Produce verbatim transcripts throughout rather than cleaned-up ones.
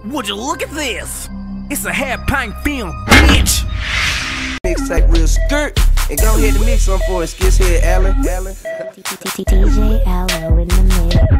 Would you look at this? It's a half-pint film, bitch! Mixtape real skirt. And go ahead and mix on for us. Skits here, Allen. Allen. D J Allo in the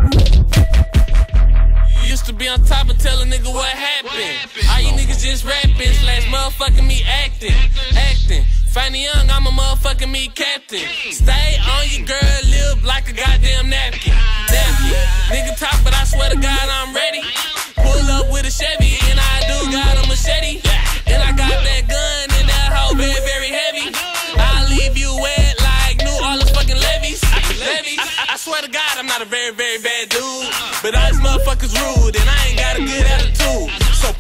mix. Used to be on top and tell a nigga what happened. All you niggas just rapping, slash motherfucking me acting. Acting. Fanny Young, I'm a motherfucking me captain. Stay on your girl, live like a goddamn napkin. Napkin. Nigga talk, but I swear to God I'm ready. Pull up with a Chevy, and I do got a machete. And I got that gun, and that hoe very, very heavy. I'll leave you wet like New Orleans fucking levees. Levees. I, I swear to God, I'm not a very, very bad dude. But all these motherfuckers rude, and I ain't got a good attitude. So,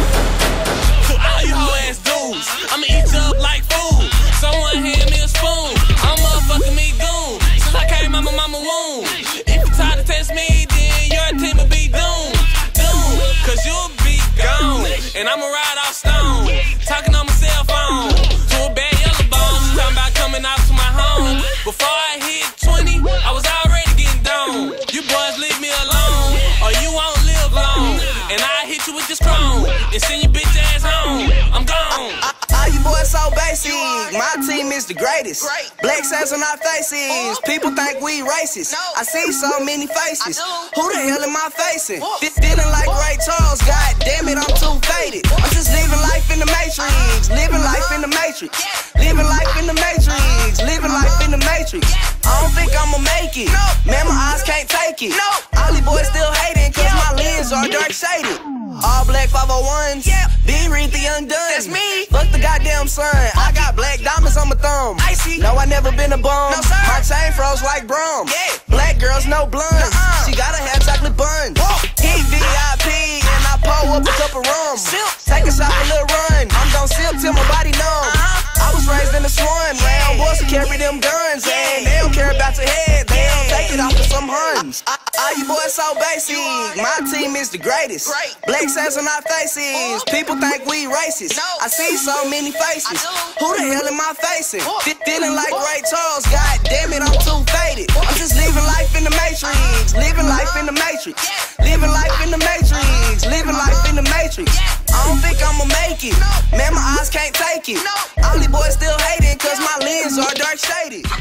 to all you hoe ass dudes, I'ma eat you up like food. Someone hand me a spoon. I'm motherfucking me goon. Since I came out my mama womb. If you try to test me, then your team will be doomed. Doomed. Cause you'll be gone. And I'ma ride off stone. Talking on my cell phone. To a bad yellow bone. Talking about coming out to my home. Before I hit twenty, I was already getting down. You boys leave me alone, or you won't live long. And I hit you with this chrome and send your bitch ass home. I'm gone. All you boys so basic. My team is the greatest. Black says on our faces. People think we racist. I see so many faces. Who the hell am I facing? Feeling like Ray Charles. God damn it, I'm too faded. I'm just living life in the Matrix. Living life in the Matrix. Living life in the Matrix. Living life in the Matrix. I don't think I'ma make it. Man, my eyes can't take it. All these boys still hating cause my lenses are dark shaded. All black five oh ones. Big Reed the Undone. That's me. Fuck the goddamn sun. I got black diamonds on my thumb. Icy. No, I never been a bum. No, sir. My chain froze like Brum. Yeah. Black girls, no blunts. Uh-uh. She gotta have chocolate buns. He V I P and I pull up a cup of rum. Sip. Take a shot, a little run. I'm gon' sip till my body numb. Uh-huh. I was raised in the Swan. Round boys who carry them guns. And they don't care about your head. They don't take it off to some huns. All you boys so basic. My team is the greatest. Black says on our faces. People think we racist. I see so many faces. Who the hell am I facing? Feeling like Ray Charles. God damn it, I'm too faded. I'm just living life in the Matrix. Living life in the Matrix. Living life in the Matrix. Living life in the Matrix. I don't think I'ma make it. Man, my eyes can't take it. All these boys still hating cause my lenses are dark shaded.